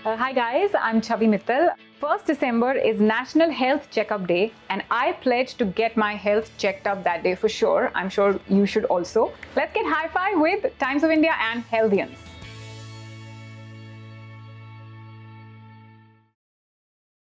Hi guys, I'm Chhavi Mittal. 1st December is National Health Checkup Day and I pledge to get my health checked up that day for sure. I'm sure you should also. Let's get high five with Times of India and Healthians.